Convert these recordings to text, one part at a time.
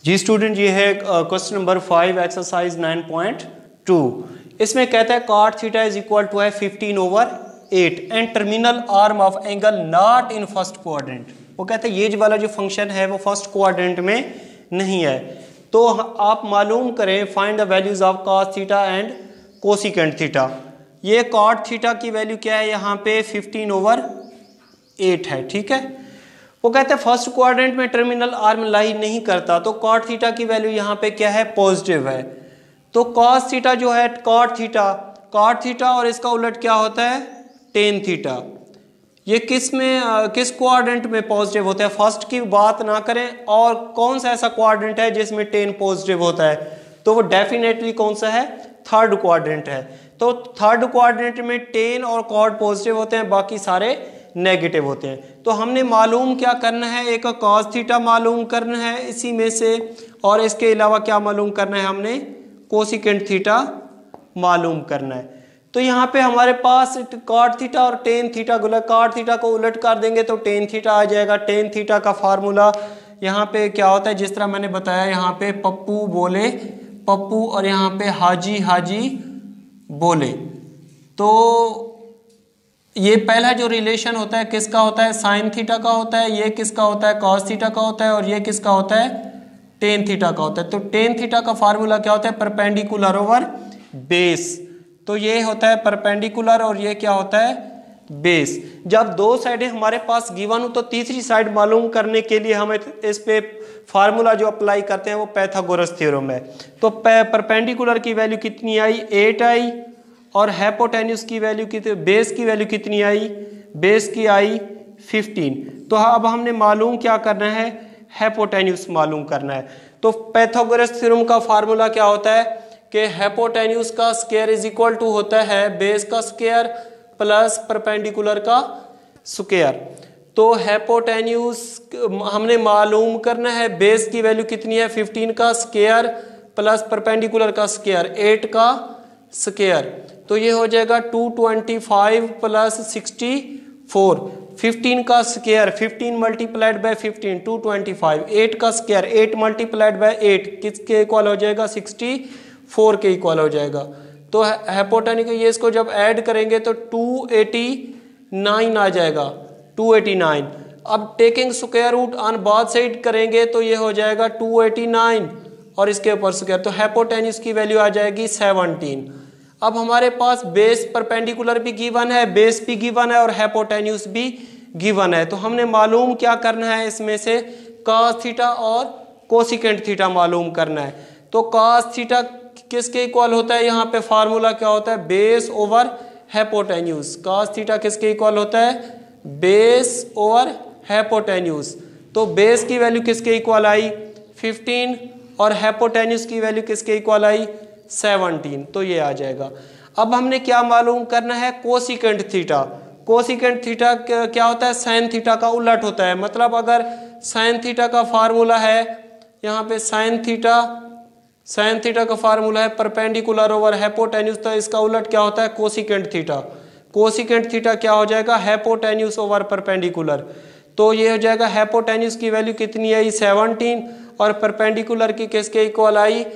जी student, ये है question number 5 exercise 9.2। इसमें कहता है cot theta is equal to है 15/8 and terminal arm of angle not in first quadrant. वो कहते हैं ये वाला जो फंक्शन है वो फर्स्ट क्वाड्रेंट में नहीं है। तो आप मालूम करें find the values of cos theta and cosecant theta. ये cot थीटा की वैल्यू क्या है यहाँ पे 15/8 है, ठीक है। वो कहते हैं फर्स्ट क्वाड्रेंट में टर्मिनल आर्म लाई नहीं करता, तो cot थीटा की वैल्यू यहाँ पे क्या है, पॉजिटिव है। तो cos थीटा जो है cot थीटा और इसका उलट क्या होता है, tan थीटा। ये किस क्वाड्रेंट में पॉजिटिव होता है, फर्स्ट की बात ना करें। और कौन सा ऐसा क्वाड्रेंट है जिसमें tan पॉजिटिव होता है, तो वो डेफिनेटली कौन सा है, थर्ड क्वाड्रेंट है। तो थर्ड क्वाड्रेंट में tan और cot पॉजिटिव होते हैं, बाकी सारे नेगेटिव होते हैं। तो हमने मालूम क्या करना है, एक cos थीटा मालूम करना है इसी में से, और इसके अलावा क्या मालूम करना है, हमने कोसिकेंट थीटा मालूम करना है। तो यहाँ पे हमारे पास cot थीटा और tan थीटा cot थीटा को उलट कर देंगे तो tan थीटा आ जाएगा। tan थीटा का फार्मूला यहाँ पे क्या होता है, जिस तरह मैंने बताया, यहाँ पे पप्पू बोले पप्पू और यहाँ पे हाजी बोले। तो ये पहला जो रिलेशन होता है किसका होता है, साइन थीटा का होता है। ये किसका होता है, कॉस थीटा का होता है। और ये किसका होता है, टेन थीटा का होता है। तो टेन थीटा का फार्मूला क्या होता है, परपेंडिकुलर ओवर बेस। तो ये होता है परपेंडिकुलर और ये क्या होता है, बेस। जब दो साइडें हमारे पास गिवन हो तो तीसरी साइड मालूम करने के लिए हम इस पे फार्मूला जो अप्लाई करते हैं वो पाइथागोरस थ्योरम है। तो परपेंडिकुलर की वैल्यू कितनी आई, 8 आई। और हाइपोटेन्यूस की वैल्यू कितनी, बेस की वैल्यू कितनी आई, बेस की आई 15। तो अब हमने मालूम क्या करना है, हाइपोटेन्यूस मालूम करना है। तो पाइथागोरस थ्योरम का फार्मूला क्या होता है कि हाइपोटेन्यूस का स्क्वायर इज इक्वल टू होता है बेस का स्क्वायर प्लस परपेंडिकुलर का स्क्वायर। तो हाइपोटेन्यूस हमने मालूम करना है, बेस की वैल्यू कितनी है, 15 का स्क्वायर प्लस परपेंडिकुलर का स्क्वायर 8 का स्क्वायर। तो ये हो जाएगा 225 प्लस 64। 15 का स्क्वायर 15 मल्टीप्लाइड बाय 15 225। 8 का स्क्वायर 8 मल्टीप्लाइड बाय 8 किसके इक्वल हो जाएगा, 64 के इक्वल हो जाएगा। तो हाइपोटेन्यूस ये इसको जब ऐड करेंगे तो 289 आ जाएगा, 289। अब taking square root on both side करेंगे तो ये हो जाएगा 289 और इसके ऊपर स्क्वायर। तो हाइपोटेन्यूस की वैल्यू आ जाएगी 17। अब हमारे पास बेस परपेंडिकुलर भी गिवन है, बेस भी गिवन है और हाइपोटेन्यूस भी गिवन है। तो हमने मालूम क्या करना है, इसमें से cos थीटा और कोसिकेंट थीटा मालूम करना है। तो cos थीटा किसके इक्वल होता है, यहाँ पे फार्मूला क्या होता है, base over hypotenuse. cos theta किसके इक्वल होता है, बेस ओवर हाइपोटेन्यूस। तो बेस की वैल्यू किसके इक्वल आई, 15 और हाइपोटेन्यूस की वैल्यू किसके इक्वल आई, 17। तो ये आ जाएगा। अब हमने क्या मालूम करना है, कोसिकेंट थीटा। कोसिकेंट थीटा क्या होता है, साइन थीटा का उलट होता है। मतलब अगर साइन थीटा का फार्मूला है, यहाँ पे साइन थीटा का फार्मूला है परपेंडिकुलर ओवर हाइपोटेन्यूस, तो इसका उलट क्या होता है, कोसिकेंट थीटा। कोसिकेंट थीटा क्या हो जाएगा, हाइपोटेन्यूस ओवर परपेंडिकुलर। तो ये हो जाएगा, हाइपोटेन्यूस की वैल्यू कितनी आई, 17 और परपेंडिकुलर की किसके इक्वल आई,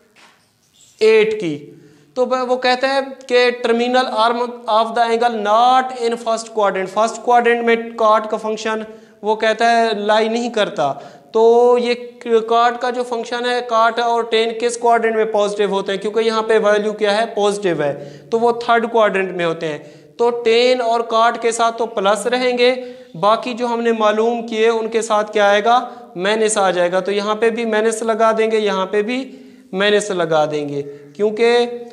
8 की। तो वो कहते हैं कि terminal arm of the angle not in first quadrant. First quadrant में cot का फंक्शन वो कहता है लाई नहीं करता। तो ये cot का जो फंक्शन है, cot और tan किस क्वाड्रेंट में पॉजिटिव होते हैं, क्योंकि यहाँ पे वैल्यू क्या है, पॉजिटिव है, तो वो थर्ड क्वाड्रेंट में होते हैं। तो tan और cot के साथ तो प्लस रहेंगे, बाकी जो हमने मालूम किए उनके साथ क्या आएगा, माइनस आ जाएगा। तो यहाँ पे भी माइनस लगा देंगे, यहाँ पे भी माइनस लगा देंगे, क्योंकि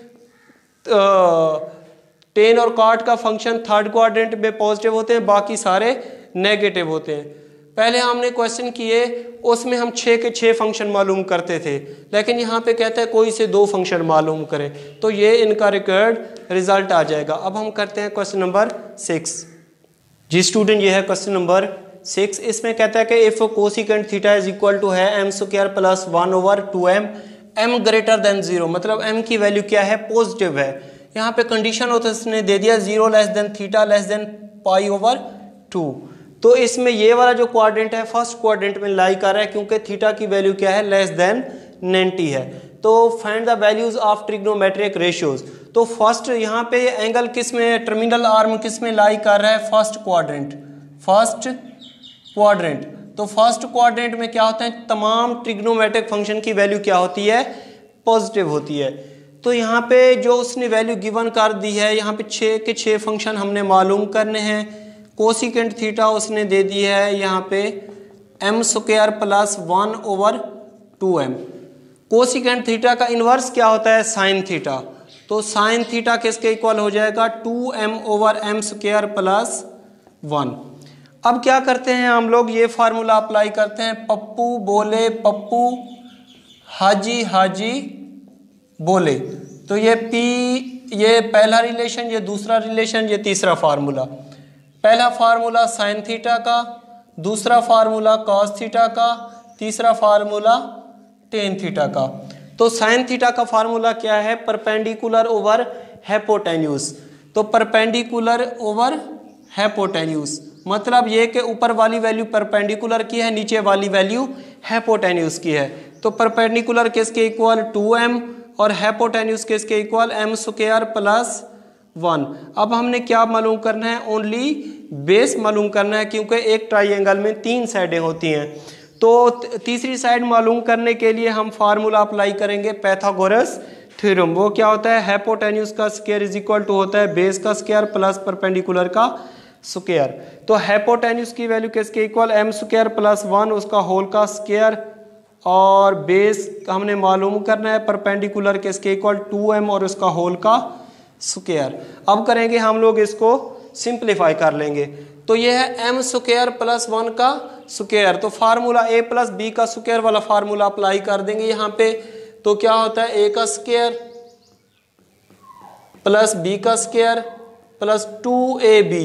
tan और cot का फंक्शन थर्ड क्वाड्रेंट में पॉजिटिव होते हैं, बाकी सारे नेगेटिव होते हैं। पहले हमने क्वेश्चन किए उसमें हम 6 के 6 फंक्शन मालूम करते थे, लेकिन यहाँ पे कहते हैं कोई से 2 फंक्शन मालूम करें, तो ये इनका रिक्वायर्ड रिजल्ट आ जाएगा। अब हम करते हैं क्वेश्चन नंबर 6। जी स्टूडेंट, ये है क्वेश्चन नंबर 6। इसमें कहता है कि if cosecant theta is equal to है m square plus 1/2m, m greater than 0, मतलब m की वैल्यू क्या है, पॉजिटिव है। यहाँ पे कंडीशन होता है, इसने दे दिया 0 less than theta less than π/2। तो इसमें ये वाला जो क्वाड्रेंट है फर्स्ट क्वाड्रेंट में लाई कर रहा है, क्योंकि थीटा की वैल्यू क्या है, लेस देन 90 है। तो find the values of trigonometric ratios. तो फर्स्ट यहाँ पे एंगल किस में, टर्मिनल आर्म किस में लाई कर रहा है, फर्स्ट क्वाड्रेंट, फर्स्ट क्वाड्रेंट। तो फर्स्ट क्वाड्रेंट में क्या होता है, तमाम ट्रिग्नोमेट्रिक फंक्शन की वैल्यू क्या होती है, पॉजिटिव होती है। तो यहाँ पे जो उसने वैल्यू गिवन कर दी है, यहाँ पे 6 के 6 फंक्शन हमने मालूम करने हैं। कोसिकेंट थीटा उसने दे दी है यहाँ पे m² plus 1/2m। Cosecant theta का इन्वर्स क्या होता है, साइन थीटा। तो साइन थीटा किसके इक्वल हो जाएगा, 2m/m² प्लस 1। अब क्या करते हैं हम लोग, ये फार्मूला अप्लाई करते हैं, पप्पू बोले पप्पू, हाजी हाजी बोले। तो ये P, ये पहला रिलेशन, ये दूसरा रिलेशन, ये तीसरा फार्मूला। पहला फार्मूला साइन थीटा का, दूसरा फार्मूला कॉस थीटा का, तीसरा फार्मूला टेन थीटा का। तो साइन थीटा का फार्मूला क्या है, परपेंडिकुलर ओवर हाइपोटेन्यूज। तो परपेंडिकुलर ओवर हाइपोटेन्यूज मतलब ये कि ऊपर वाली वैल्यू परपेंडिकुलर की है, नीचे वाली वैल्यू हाइपोटेन्यूज की है। तो परपेंडिकुलर किसके इक्वल 2m और हाइपोटेन्यूज किसके इक्वल m² प्लस 1। अब हमने क्या मालूम करना है, ओनली बेस मालूम करना है, क्योंकि एक ट्राइंगल में 3 साइडें होती हैं। तो तीसरी साइड मालूम करने के लिए हम फार्मूला अप्लाई करेंगे पाइथागोरस थ्योरम। वो क्या होता है, हाइपोटेन्यूज का स्क्वायर इज इक्वल टू होता है बेस का स्क्वायर प्लस परपेंडिकुलर का स्क्वायर। तो हाइपोटेन्यूज की वैल्यू किसके इक्वल, m² प्लस 1 उसका होल का स्क्वायर, और बेस हमने मालूम करना है परपेंडिकुलर किसके इक्वल 2m और उसका होल का स्क्वायर। अब करेंगे हम लोग इसको सिंप्लीफाई कर लेंगे। तो ये है m² प्लस 1 का स्क्वायर। तो फार्मूला a प्लस b का स्क्वायर वाला फार्मूला अप्लाई कर देंगे यहाँ पे। तो क्या होता है, a का स्क्वायर प्लस b का square plus 2ab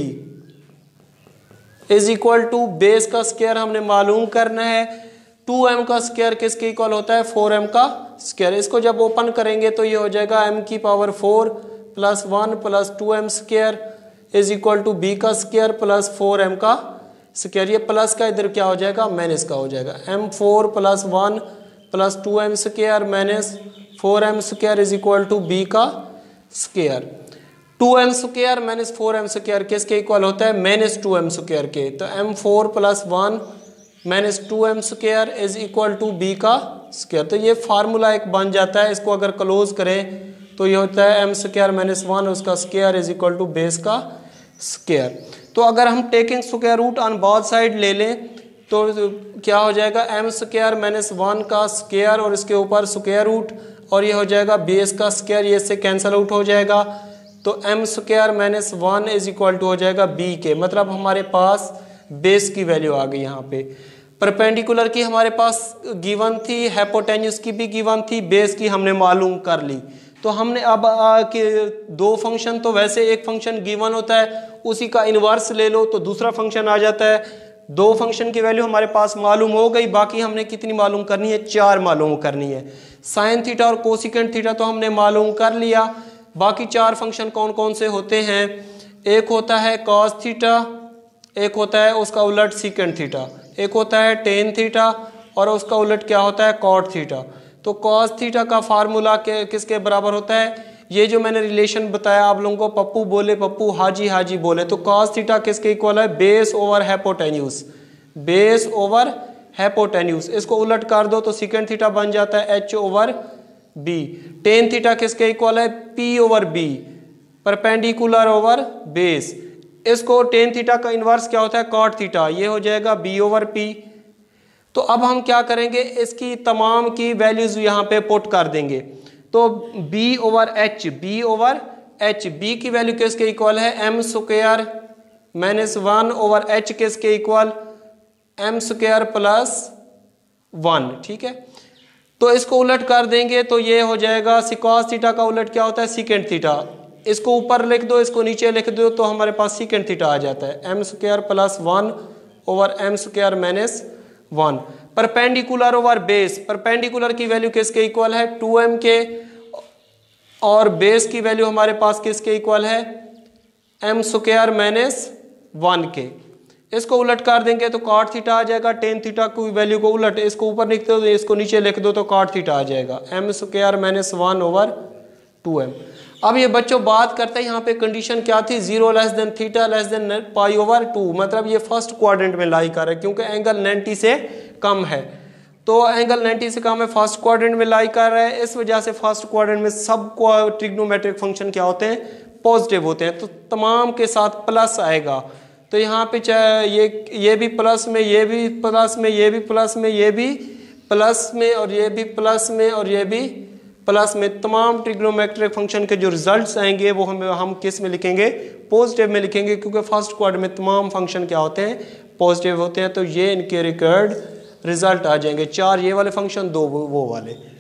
is equal to base का स्क्वायर हमने मालूम करना है। 2m का स्क्वायर किसके इक्वल होता है, 4m का स्क्वायर। इसको जब ओपन करेंगे तो ये हो जाएगा m⁴ plus 1 plus 2m² is equal to b का स्क्वायर प्लस 4m का स्क्वायर। ये प्लस का इधर क्या हो जाएगा, माइनस का हो जाएगा। m4 plus 1 plus 2m² minus 4m² is equal to b का स्क्वायर। 2m² माइनस 4m² किसके इक्वल होता है, माइनस 2m² के। तो m4 plus 1 minus 2m² is equal to b का स्क्वायर। तो ये फार्मूला एक बन जाता है। इसको अगर क्लोज करें तो ये होता है m² माइनस 1 उसका square is equal to base का स्क्वायर। तो अगर हम taking square root on both side ले लें तो क्या हो जाएगा, m² माइनस 1 का स्क्वायर और इसके ऊपर स्क्वायर रूट, और ये हो जाएगा बेस का स्क्वायर, ये इससे कैंसिल आउट हो जाएगा। तो m² minus 1 is equal to हो जाएगा b के। मतलब हमारे पास बेस की वैल्यू आ गई। यहाँ पे परपेंडिकुलर की हमारे पास गिवन थी, हाइपोटेन्यूज की भी गिवन थी, बेस की हमने मालूम कर ली। तो हमने अब कि 2 फंक्शन, तो वैसे एक फंक्शन गिवन होता है उसी का इन्वर्स ले लो तो दूसरा फंक्शन आ जाता है। 2 फंक्शन की वैल्यू हमारे पास मालूम हो गई। बाकी हमने कितनी मालूम करनी है, 4 मालूम करनी है। साइन थीटा और कोसिकेंट थीटा तो हमने मालूम कर लिया। बाकी 4 फंक्शन कौन कौन से होते हैं, एक होता है कॉस थीटा, एक होता है उसका उलट सीकेंट थीटा, एक होता है टेन थीटा और उसका उलट क्या होता है, कॉट थीटा। तो कॉस थीटा का फार्मूला किसके बराबर होता है, ये जो मैंने रिलेशन बताया आप लोगों को, पप्पू बोले पप्पू, हाजी हाजी बोले। तो कॉस थीटा किसके इक्वल है, base over hypotenuse, base over hypotenuse. इसको उलट कर दो तो सीकेंट थीटा बन जाता है h over b। Tan theta किसके इक्वल है, p over b, perpendicular over base. इसको टेन थीटा का इन्वर्स क्या होता है, कॉट थीटा, ये हो जाएगा b ओवर p। तो अब हम क्या करेंगे, इसकी तमाम की वैल्यूज यहाँ पे पुट कर देंगे। तो b over h, b over h, b की वैल्यू किसके इक्वल है, m² माइनस 1 ओवर h किसके इक्वल, m² प्लस 1। ठीक है, तो इसको उलट कर देंगे तो ये हो जाएगा, सिकॉस थीटा का उलट क्या होता है, सीकेंट थीटा। इसको ऊपर लिख दो, इसको नीचे लिख दो तो हमारे पास सीकेंट थीटा आ जाता है, m² plus 1 over m² minus 1। Perpendicular over base, perpendicular की वैल्यू किसके इक्वल है, 2m के, और बेस की वैल्यू हमारे पास किसके इक्वल है, m² माइनस 1 के। इसको उलट कर देंगे तो कॉट थीटा आ जाएगा, टेन थीटा की वैल्यू को उलट, इसको ऊपर लिख दो, इसको नीचे लिख दो तो कॉट थीटा आ जाएगा m²-1/2m। अब ये बच्चों बात करते हैं यहाँ पे कंडीशन क्या थी, 0 less than theta less than π/2, मतलब ये फर्स्ट क्वाड्रेंट में लाई कर रहा है क्योंकि एंगल 90 से कम है, तो एंगल 90 से कम है, फर्स्ट क्वाड्रेंट में लाई कर रहा है। इस वजह से फर्स्ट क्वाड्रेंट में सब ट्रिग्नोमेट्रिक फंक्शन क्या होते हैं, पॉजिटिव होते हैं, तो तमाम के साथ प्लस आएगा। तो यहाँ पे चाहे ये भी प्लस में, ये भी प्लस में, ये भी प्लस में, ये भी प्लस में, और ये भी प्लस में, और ये भी प्लस में, तमाम ट्रिग्नोमेट्रिक फंक्शन के जो रिजल्ट्स आएंगे वो हम किस में लिखेंगे, पॉजिटिव में लिखेंगे, क्योंकि फर्स्ट क्वाड्रेंट में तमाम फंक्शन क्या होते हैं, पॉजिटिव होते हैं। तो ये इनके रिकॉर्ड रिजल्ट आ जाएंगे, 4 ये वाले फंक्शन, 2 वो वाले।